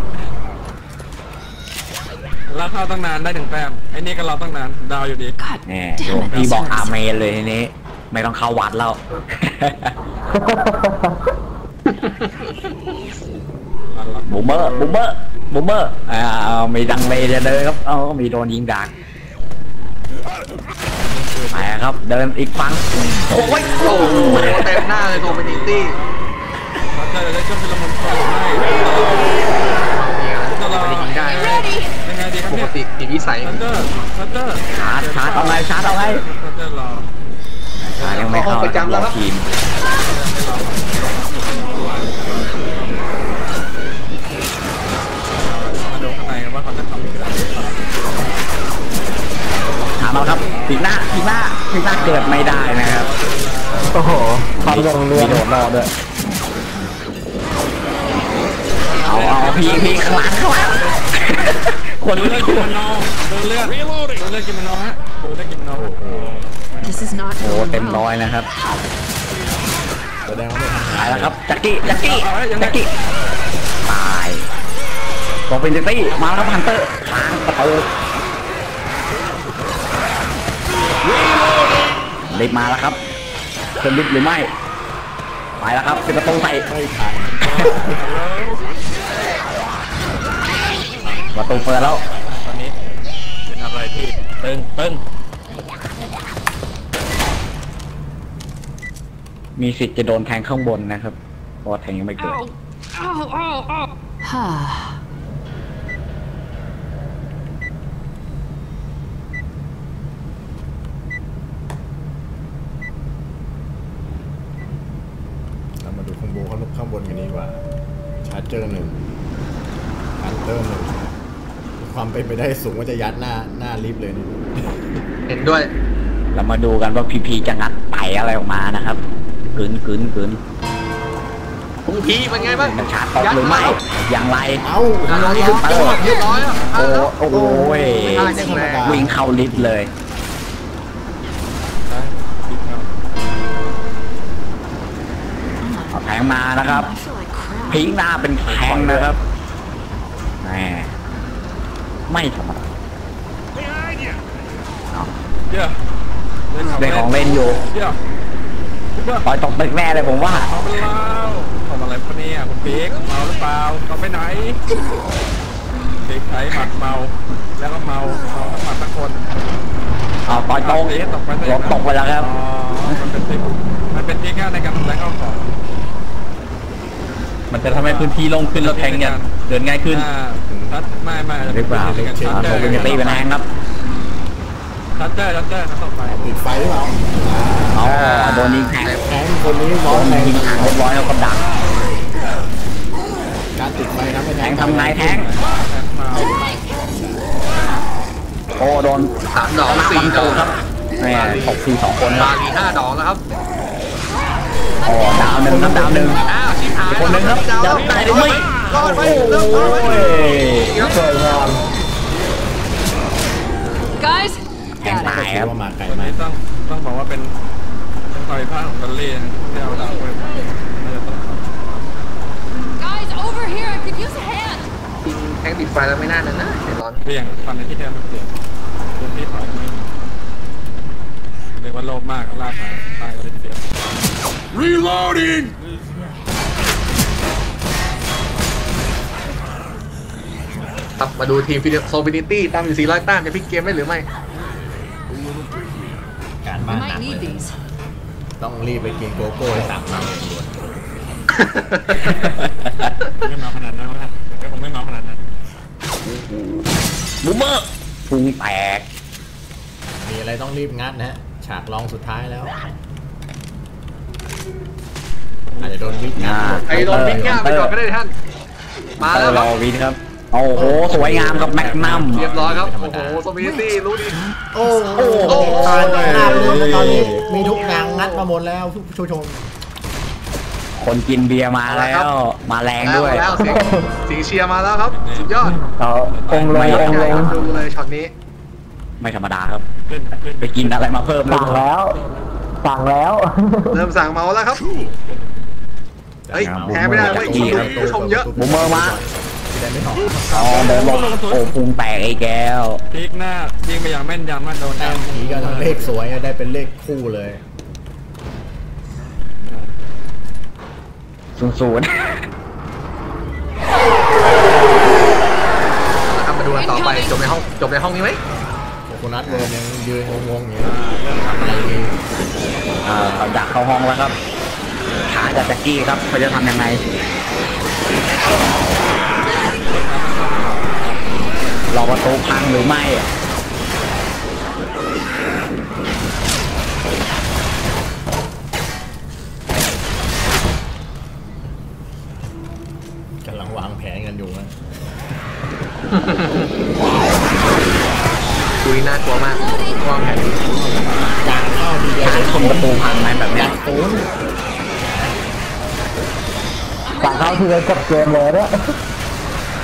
[SPEAKER 2] แล้วเข้าตั้งนานได้ถึงแต้มไอ้นี่ก็เราตั้งนานดาวอยู่ดี
[SPEAKER 7] God
[SPEAKER 5] แหม
[SPEAKER 7] damn it.
[SPEAKER 5] พี่
[SPEAKER 7] these
[SPEAKER 5] บอกอา
[SPEAKER 7] hurts.
[SPEAKER 5] เมนเลยทีนี้ ไม่ต้องเข้าวัดแล้ว บูมเมอร์บูมเมอร์บูมเมอร์อ่ามีดังเลจะเดินครับเอามีโดนยิงดักไปครับเดินอีกฝั่งโอ้ย
[SPEAKER 4] โอ้โหเต็มหน้าเลยโทมินิตี้
[SPEAKER 2] เขาจะได้ช่วยพิลมนต์ให้ตลอด
[SPEAKER 4] ไม่ได้ยิงได้
[SPEAKER 7] Ready?
[SPEAKER 2] ยังไงดีครับ
[SPEAKER 4] ป
[SPEAKER 2] เนี่
[SPEAKER 4] ก
[SPEAKER 2] ย
[SPEAKER 4] ติติดวิสัย
[SPEAKER 2] ซันเตอร์ซันเตอร์
[SPEAKER 5] ชาร์จชาร์จเอาไงชาร์จเอาไง
[SPEAKER 2] ซันเตอร์รอ
[SPEAKER 5] อ่ายังไม่เข้านะครับรอทีม
[SPEAKER 2] มาดูข้างในกันว่าเขาจะทำยังไง
[SPEAKER 5] ถามเอาครับปีหน้าปีหน้าปีหน้าเกิดไม่ได้นะครับ
[SPEAKER 8] โอ้โหความยังเรื
[SPEAKER 5] มี
[SPEAKER 8] อน
[SPEAKER 5] โดดรอด้วยพีพีข้างหลังข้างหลังคน
[SPEAKER 2] ดู
[SPEAKER 5] เลื
[SPEAKER 2] เลื
[SPEAKER 5] อ
[SPEAKER 2] อ
[SPEAKER 5] ด
[SPEAKER 2] ดกินมันนองดูเลือดดูเลือดกินมันนองฮะดูเลือดกินมันนอง
[SPEAKER 7] This is not
[SPEAKER 5] โอ้
[SPEAKER 7] going
[SPEAKER 5] เต็ม
[SPEAKER 7] well.
[SPEAKER 5] ร้อยนะครับ
[SPEAKER 3] แสดงว่าไม่ทำงา
[SPEAKER 5] ตาย
[SPEAKER 3] น
[SPEAKER 5] แล้วครับจักกี้จักกี้จักกี้ตายตัวเป็นจักกี้มาแล้วฮันเตอร์ทางประตูรีบมาแล้วครับจะรีบหรือไม่ไปแล้วครับเป็นประตูใส่ประตูเปิดแล้ว
[SPEAKER 2] ตอนนี้เป็นอะไรที่ตึงตึง
[SPEAKER 5] มีสิทธิ์จะโดนแทงข้างบนนะครับเพราะว่าแทงยังไม่เกิด
[SPEAKER 3] เรามาดูคอมโบข้างข้างบนกันนี้ดีกว่าชาร์เจอร์หนึ่งฮันเตอร์หนึ่งความเป็นไปได้สูงว่าจะยัดหน้าหน้าลิฟต์เลยนี่
[SPEAKER 4] เห็นด้วย
[SPEAKER 5] เรามาดูกันว่าพีพีจะงัดไตอะไรออกมานะครับกึนกึนกึน
[SPEAKER 4] คุณพีเป็นไงบ้าง
[SPEAKER 5] มันชาร์จตกหรือไม่อย่างไร
[SPEAKER 3] เอ้า
[SPEAKER 4] ยัด
[SPEAKER 3] เรา
[SPEAKER 4] มา
[SPEAKER 3] นี่
[SPEAKER 4] แล้ว
[SPEAKER 3] คือ
[SPEAKER 4] เรียบร้อยอ่ะ
[SPEAKER 5] โอ้โอ้โห
[SPEAKER 4] ไม่ได้อย่างแรง
[SPEAKER 5] วิ่งเข้าลิฟต์เลยเอาแทงมานะครับ
[SPEAKER 7] I feel like crap.
[SPEAKER 5] พิงหน้าเป็นแทงนะครับแหมไม่ธรรมดา
[SPEAKER 2] เยอะ
[SPEAKER 5] เรื่องของเล่นอยู่
[SPEAKER 2] เยอะ
[SPEAKER 5] ต่อยตกตึกแน่เลยผมว่า
[SPEAKER 2] เอาไปแล้วทำอะไรพวกนี้อ่ะคุณปีกเมาหรือเปล่าต้องไปไหนปีกใช้หมัดเมาแล้วก็เมาเมาทั้งหมัดทั้งคน
[SPEAKER 5] เอาต่อยตรง
[SPEAKER 2] ตกไป
[SPEAKER 5] รถตกไปแล้วครับ
[SPEAKER 2] อ๋อมันเป็นทิกมันเป็นทิกในการทำลายข้าวของ
[SPEAKER 9] มันจะทำให้พื้นที่โล่งขึ้นแล้วแทงเนี่ยเดินง่ายขึ้น
[SPEAKER 2] อ่าทัดไม่ไม่
[SPEAKER 5] หรือเปล่า
[SPEAKER 2] ทัดเจอ
[SPEAKER 5] โดนเป็นตีเป็นแทงครับ
[SPEAKER 2] ทัดเจอทัดเจอทัดต่อไป
[SPEAKER 3] ติดไฟหรือเปล่า
[SPEAKER 5] อ๋อโดนยิงแทง
[SPEAKER 3] แทงคนนี้ร้
[SPEAKER 5] โด
[SPEAKER 3] อน
[SPEAKER 5] น
[SPEAKER 3] แรง
[SPEAKER 5] ยิงหางเรียบร้อยแล้วก็ดัก
[SPEAKER 3] การติดไฟนะไม่
[SPEAKER 5] แท
[SPEAKER 3] แท
[SPEAKER 5] ง
[SPEAKER 3] ง
[SPEAKER 5] ทำไงแทง
[SPEAKER 2] แทงเมา
[SPEAKER 5] โอ้โดน
[SPEAKER 4] สามดอก
[SPEAKER 5] สี่
[SPEAKER 4] สี่ด
[SPEAKER 5] ตั
[SPEAKER 4] อ
[SPEAKER 5] ว
[SPEAKER 4] ก
[SPEAKER 5] ครับแหมตกสี่สองคน
[SPEAKER 4] บา
[SPEAKER 5] ครับ
[SPEAKER 4] ลีห้าดอกแล้วครับ
[SPEAKER 5] โอ้ดาวหนึ่งครับดาวหนึ่ง
[SPEAKER 4] อ้าวชิบหาย
[SPEAKER 5] คนหนึ่งครับจะได้หรือไม่
[SPEAKER 4] รอดไหมเริ่มรอดไหม
[SPEAKER 5] โอ้ย
[SPEAKER 8] สวยงาม
[SPEAKER 7] Guys,
[SPEAKER 5] แทงตายครับ
[SPEAKER 3] ว่ามาไกล
[SPEAKER 2] วัน
[SPEAKER 3] มา
[SPEAKER 2] นี้
[SPEAKER 3] ก
[SPEAKER 2] ต้องต้องบอกว่าเป็นเป็นความผิดพลาดของดอลลี่นะที่เอาดาวไปน่าจะต้อง
[SPEAKER 7] guys, over here. I could use a hand.
[SPEAKER 4] จริงแทงติดไฟแล้วไม่น่านะนะเดี๋ยวร้อน
[SPEAKER 2] เบี่ยงฟันในที่เดิมมันเปลี่ยนพื้นที่ถอยไม่เรียกว่าโลภมากลากมาตายก็ได้เปลี่ยน
[SPEAKER 6] Reloading!
[SPEAKER 4] ครับมาดูทีมโซฟินิตี้ตามอยู่สี่ร้อยแต้มจะพลิกเกมได้หรือไม่
[SPEAKER 3] การ
[SPEAKER 7] We
[SPEAKER 3] บ้านหนั
[SPEAKER 7] might
[SPEAKER 3] ก
[SPEAKER 7] need
[SPEAKER 3] เลย
[SPEAKER 7] these.
[SPEAKER 3] ต้องรีบไปกินโกโก้ให้สามครั้งเลยด่วน
[SPEAKER 2] ไม่เมาขนาดนั้นนะแต่ก็คงไม่เมาขนาดนั้น
[SPEAKER 5] บูมเมอร์พุงแตก
[SPEAKER 3] มีอะไรต้องรีบงัดนะฮะฉากรองสุดท้ายแล้วอาจจะโดนวิกงัดหมด
[SPEAKER 4] ไอ้โดนวิ่งง่าไปก่อนก็ได้ท่าน มาแล้วค
[SPEAKER 5] ร
[SPEAKER 4] รับ
[SPEAKER 5] อวินครับโอ้โหสวยงามครับแม็กนัม
[SPEAKER 4] เรียบร้อยครับ โอ้โหโซฟินิตี้รู้ดี
[SPEAKER 3] โอ้โห
[SPEAKER 4] โอ้โห
[SPEAKER 3] ตายหน้าเลยนะตอนนี้มีทุกอย่างงัดมาหมดแล้วผู้ชม
[SPEAKER 5] คนกินเบียร์มาแล้ว มาแรง
[SPEAKER 4] แล้ว
[SPEAKER 5] ด้วย
[SPEAKER 4] แล้วเสียงเสียงเชียร์มาแล้วครับสุดยอด
[SPEAKER 8] เอาองค์ลง
[SPEAKER 5] ไม่
[SPEAKER 8] องค์ลง
[SPEAKER 4] ดูเลยช็อตนี้
[SPEAKER 5] ไม่ธรรมดาครับ
[SPEAKER 2] เล่นเล่น
[SPEAKER 5] ไปกินอะไรมาเพิ่มหรือ
[SPEAKER 8] สั่ง
[SPEAKER 5] เปล่า
[SPEAKER 8] แล้ว สั่งแล้ว
[SPEAKER 4] เริ่มสั่งเมาแล้วครับ เฮ้ยแพ้ไม่ได้เว้ยผู้ชมเยอะ
[SPEAKER 5] บูมเมอร์มา
[SPEAKER 3] ได้ไม่ถอด
[SPEAKER 5] อ๋อเดินลงโอ้พุงแตกไอ้แก้ว
[SPEAKER 2] พลิกหน้ายิงไปอย่างแม่นยำมาโดนแต้ม
[SPEAKER 3] ผีก็ทั้งเลขสวยได้เป็นเลขคู่เลย
[SPEAKER 5] ศูนย์ศูนย์
[SPEAKER 4] นะครับมาดูกันต่อไปจบในห้องจบในห้องนี้ไหม
[SPEAKER 3] โคโคนัทเวิร์นยังยืนงงๆอย่างนี้ทำอะไรดี
[SPEAKER 5] อ่าเขาดักเข้าห้องแล้วครับขาจากแจ็คกี้ครับเขาจะทำยังไงรอประตูพังหรือไม่อะ
[SPEAKER 3] กำลังวางแผนกันอยู่นะ
[SPEAKER 4] คุยน่ากลัวมากวางแผนดี
[SPEAKER 3] จางเข้าทีเดียว
[SPEAKER 5] การคนประตูพังไหมแบบเนี้ย
[SPEAKER 3] ศูนย์
[SPEAKER 8] สั่งเข้าทีเลยจบเกมเลยเนี่ย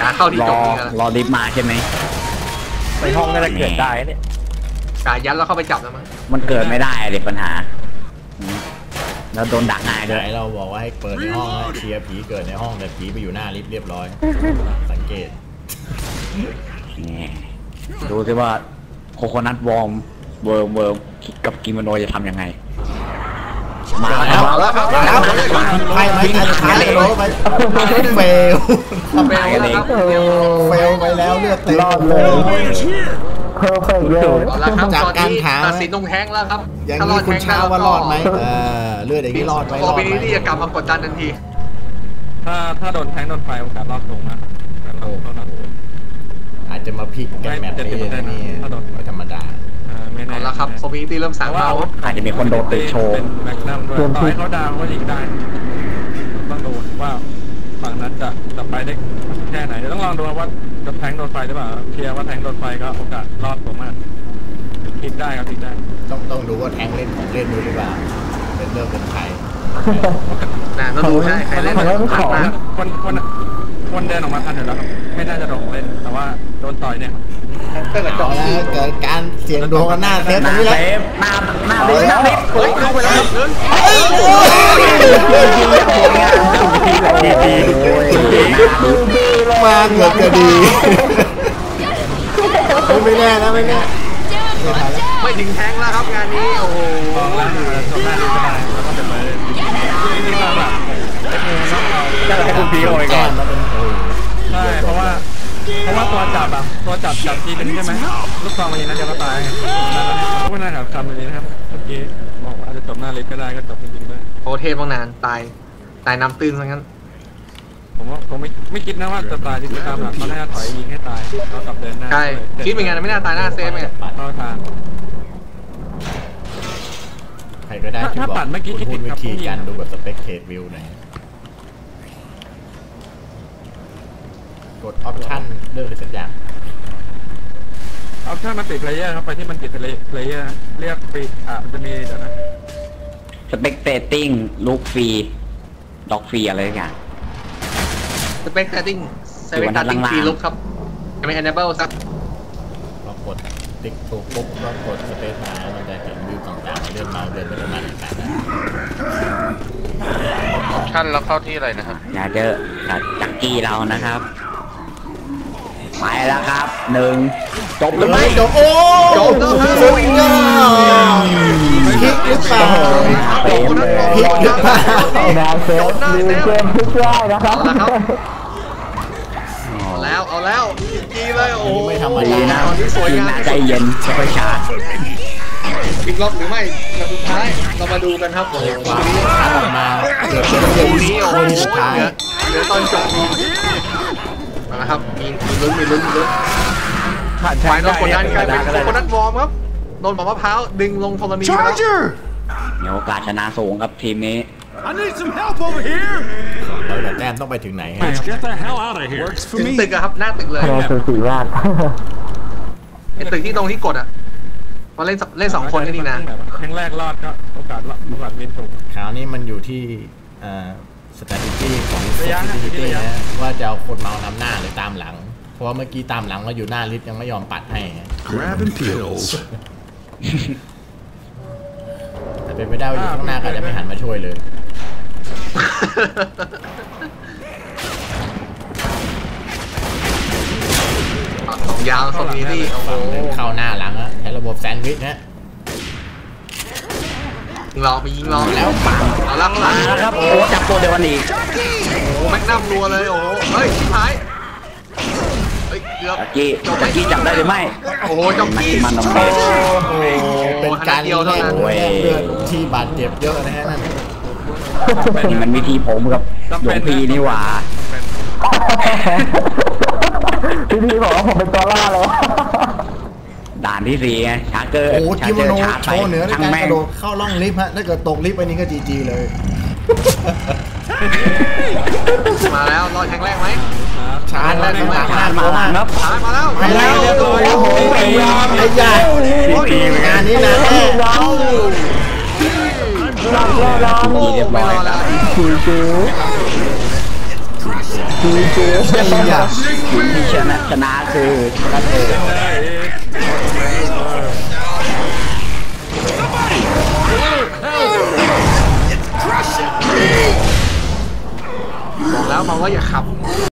[SPEAKER 4] าเข้าที่
[SPEAKER 5] ร
[SPEAKER 4] จ
[SPEAKER 5] อบ
[SPEAKER 4] นี่กัน
[SPEAKER 5] รอดิฟมาใช่ไหม
[SPEAKER 9] ไปห้องน่าจะเกิดได้เนี่ย
[SPEAKER 4] กายัดแล้วเข้าไปจับแล้วมั้ง
[SPEAKER 5] มันเกิดไม่ได้เด็กปัญหาอืมแล้วโดนดักง่ายด้วย
[SPEAKER 3] ไหนเราบอกว่าให้เปิดในห้องนะเคลียร์ผีเกิดในห้องแต่ผีไปอยู่หน้าลิฟต์เรียบร้อยสังเกต
[SPEAKER 5] นี่ดูสิว่าโคโคนัทวอร์มเวิร์มเวิร์มกับกิโมโนจะทำยังไงมาแล้ว
[SPEAKER 3] มาแล้วครับแล้วใครไม่ทันช้ากระโดดไปเฟล
[SPEAKER 4] เบลนะครับ
[SPEAKER 3] เฟลไปแล้วเลือดเต็ม
[SPEAKER 8] รอดเลยเพอร์เฟกต์เลย
[SPEAKER 4] เอาละครับ
[SPEAKER 3] จาก
[SPEAKER 4] ตอน
[SPEAKER 3] การ
[SPEAKER 4] นี้
[SPEAKER 3] ถาม
[SPEAKER 4] ตัดสินตรงแท้งแล้วครับ
[SPEAKER 3] อย่าง
[SPEAKER 4] ถ้าร
[SPEAKER 3] นี้
[SPEAKER 4] อด
[SPEAKER 3] คุณ
[SPEAKER 4] แท้ง
[SPEAKER 3] เช้าว่ารอดไหมเออเลือดอย่างนี้รอดไหม
[SPEAKER 4] โอ
[SPEAKER 3] รอด
[SPEAKER 4] บิ
[SPEAKER 3] ไหม
[SPEAKER 4] นี่จะกลับมากดดันทันที
[SPEAKER 2] ถ้าถ้าโดนแทงโดนไฟโอกาสรอดสูงมากแต่เราเราเรา
[SPEAKER 3] อาจจะมาพลิกกันแมตช์นี้นะนี่ไม่ธรรมดา
[SPEAKER 2] อ่าไม่แน่
[SPEAKER 4] เอาละครับโอบินี่เริ่มสั่ง
[SPEAKER 2] แต่ว่า
[SPEAKER 4] เรา
[SPEAKER 2] อาวุธ
[SPEAKER 5] อาจจะมีคนโดนตึกโชว์
[SPEAKER 2] เป็นแม็กนัมด้วยต่อให้เขาดาวก็ยิงได้ต้องดูว่าฝั่งนั้นจะจะไปได้แค่ไหนเดี๋ยวต้องลองดูว่าจะแทงโดนไฟหรือเปล่าเคลียร์ว่าแทงโดนไฟก็โอกาสรอดสูงมากคิดได้ครับคิดได้
[SPEAKER 3] ต้องต้องดูว่าแทงเล่นของเล่นด้วยหรือเปล่าเป็นเรื่องเป็นใคร
[SPEAKER 4] น่าต้องดูใช่ใครเล่น
[SPEAKER 8] ของเล่นของ
[SPEAKER 2] คนคนคนเดินออกมาทันอยู่แล้วครับไม่น่าจะโดนเล่นแต่ว่าโดนต่อยเนี่ย
[SPEAKER 4] เกิด
[SPEAKER 3] เอาแล้วเกิดการเสี่ยงดวงกันหน้าเซฟตรงนี้แล้ว
[SPEAKER 5] เซฟหน้าหน้าดิฟหน้าดิฟ
[SPEAKER 4] เฮ้ยเข้าไปแล้ว
[SPEAKER 5] ดีดีดี
[SPEAKER 3] มาเกือบจะดีไม่แน่นะไม่แน่
[SPEAKER 4] ไม่ถึงแท้งแล้วครับงานนี้โอ้โห
[SPEAKER 2] มองแล้วจบหน้านี้ก็ได้แล้วก็เป็นไปจริงๆเราแบบเอ็กโมน็อกเรา
[SPEAKER 5] ให้คุณพีโอยก่อน
[SPEAKER 2] ใช่เพราะว่าเพราะว่าตัวจับอะตัวจับจับทีนึงใช่ไหมลูกซองมันยิงนัดเดียวก็ตายก็ไม่น่าจะทำแบบนี้นะครับเมื่อกี้บอกว่าอาจจะจบหน้าลิฟต์ก็ได้ก็จบจริงๆด้วย
[SPEAKER 4] โอเทพบางนานตายตายน้ำตื้นซะงั้น
[SPEAKER 2] ผมว่าผมไม่ไม่คิดนะว่าจะตายจริงๆตามหลักเขาน่าจะถอยยิงให้ตายแล้วกลับเดินหน้า
[SPEAKER 4] ใช่คิดเป็นไงนะไม่น่าตายหน้าเซฟไง
[SPEAKER 2] เข้าทาง
[SPEAKER 3] ใครก็ได้ที่บอกพูดวิธีการดูแบบสเปกเทดวิวหน่อยกดออปชั่นเลือกอะไรสักอย่าง
[SPEAKER 2] เอาถ้ามันติดเพลเยอร์ครับไปที่มันติดเพลเยอร์เรียกปีอ่ะมันจะมีเดี๋ยวนะ
[SPEAKER 5] สเปกเตติ้งลูกฟรีด็อกฟรีอะไรอย่าง
[SPEAKER 4] สเปกเตติ้งสเปกเตติ้งฟรีลุกครับจะไม่ enable ซัก
[SPEAKER 3] พอกดติ๊กถูกปุ๊บก็กดสเปซมามันจะเห็นวิวต่างๆเลื่อนเมาส์เดินไปตรงนั้นต่าง
[SPEAKER 1] ออปชั่นแล้วเข้าที่อะไรนะครับ
[SPEAKER 5] อย่าเจอจักกี้เรานะครับไปแล้วครับหนึ่งจบ
[SPEAKER 3] ๆ
[SPEAKER 5] หรือไม่
[SPEAKER 3] จบโอ้
[SPEAKER 4] จบแล้วครับ
[SPEAKER 3] สุดยอดพลิกหรือเปล่าพลิกหรือเปล่า
[SPEAKER 8] แนวเซฟมีเกมทุกรายนะครับ
[SPEAKER 4] เอาแล้วเอาแล้วจีเลยโอ้
[SPEAKER 3] ไม่ธรรม
[SPEAKER 5] ดี
[SPEAKER 3] ดา
[SPEAKER 5] นะ
[SPEAKER 4] สวย
[SPEAKER 5] ทีม
[SPEAKER 4] งาม
[SPEAKER 5] น่าใจเย็นไม่ค่อยช้า
[SPEAKER 4] อีกรอบหรือไม่รอบสุดท้ายเรามาดูกันครับโอ้โห
[SPEAKER 3] วางขาออกมาเกือบจะ
[SPEAKER 4] คู่
[SPEAKER 3] เสี
[SPEAKER 4] นี้
[SPEAKER 3] ย
[SPEAKER 4] โอ้โห
[SPEAKER 3] คนสุดท้าย
[SPEAKER 4] เหลือเหลือตอนจบมาแล้วครับมีมีลุ้นมีลุ้นมีลุ้น
[SPEAKER 9] ผ่าน
[SPEAKER 4] ฝ่ายโดนกดดันกลาย
[SPEAKER 9] ได้
[SPEAKER 4] เป็นคนนัดวอร์มครับโดนหมอมะพร้าวดึงลงธรณีไปแล้ว
[SPEAKER 5] มีโอกาสชนะสูงครับทีมนี้
[SPEAKER 6] I need some help over here.
[SPEAKER 3] แล้วแต่แต้มต้องไปถึงไหนฮะ
[SPEAKER 6] Let's get the hell out of here.
[SPEAKER 4] ถึงตึกอะครับหน้าตึกเลย
[SPEAKER 8] คะแนนสูสีมาก
[SPEAKER 4] เป็นตึกที่ตรงที่กดอะมาเล่นเล่นสองคนก็ดีนะ
[SPEAKER 2] แข่งแรกรอดก็โอกาสรอดโอกาสวินสูง
[SPEAKER 3] คราวนี้มันอยู่ที่สแตติตี้ของ
[SPEAKER 2] ระยะ
[SPEAKER 3] Security
[SPEAKER 2] ระยะ
[SPEAKER 3] นะว่าจะเอาคนเมานำหน้าหรือตามหลัง เพราะว่าเมื่อกี้ตามหลังก็อยู่หน้าลิฟต์ยังไม่ยอมปัดให้ฮะ
[SPEAKER 6] Grabbing pills.
[SPEAKER 3] แต่เป็นไปได้ว่าอยู่ข้างหน้าก็อาจจะไม่หันมาช่วยเลย
[SPEAKER 4] สองยาวสองนี้นี่โอ้โห
[SPEAKER 3] ฝั่งหนึ่งเข้าหน้าหลังฮะใช้ระบบแซนด์วิชนะ
[SPEAKER 4] ยิงรอไปยิงรอแล้วปังเอาล่างหลัง
[SPEAKER 5] มาแล้วครับโอ้จับตัวเดียวกันอีก
[SPEAKER 4] โอ้แม็กนัมรัวเลยโอ้เฮ้ยสุดท้ายเฮ้ยเกือบ
[SPEAKER 5] จักกี้จักกี้จับได้หรือไม่
[SPEAKER 4] โอ้โหจอมกี้
[SPEAKER 5] มันต้องเบส
[SPEAKER 3] โอ้เป็นการแลกแลกเลือดที่บาดเจ็บเยอะนะฮะนั่น
[SPEAKER 5] นี่มันวิธีผมกับหลวงพี่นี่หว่า
[SPEAKER 8] พี่พี่บอกว่าผมเป็นตัวล่าแล้ว
[SPEAKER 5] ด่านที่สี่ไงชาร์เกอร์
[SPEAKER 3] โอ้
[SPEAKER 5] ชา
[SPEAKER 3] กิ
[SPEAKER 5] ร์
[SPEAKER 3] โม
[SPEAKER 5] เกอ
[SPEAKER 3] โน
[SPEAKER 5] ร์ชาร์จ
[SPEAKER 3] โช
[SPEAKER 5] ไป
[SPEAKER 3] ว์เหนือใน
[SPEAKER 5] ทั้ง
[SPEAKER 3] การ
[SPEAKER 5] แม่
[SPEAKER 3] ก
[SPEAKER 5] ง
[SPEAKER 3] ระโดดเข้าล่องลิฟต์ฮะถ้าเกิดตกลิฟต์ไปนี้ก็จีจีเลย
[SPEAKER 4] มาแล้วรอแทงแรกไหม
[SPEAKER 3] ชาร์จแล้วข้างหลังหน้า
[SPEAKER 5] มา
[SPEAKER 3] โค้ง
[SPEAKER 5] หลังครับ
[SPEAKER 4] ชาร์จมาแล้ว
[SPEAKER 3] ไปแล้วเรียบร้อยโอ้โหไอ้ยาไอ้ยางานนี้นะแน่
[SPEAKER 8] รอรอรอ
[SPEAKER 5] ดีเรียบร้อย
[SPEAKER 4] ไม่รอแล้ว
[SPEAKER 8] คุยซื้อคือคือ
[SPEAKER 3] ไอ้ยา
[SPEAKER 5] ที่ชนะชนะคือชนะเธอ
[SPEAKER 4] บอกแล้วมาว่าอย่าขับ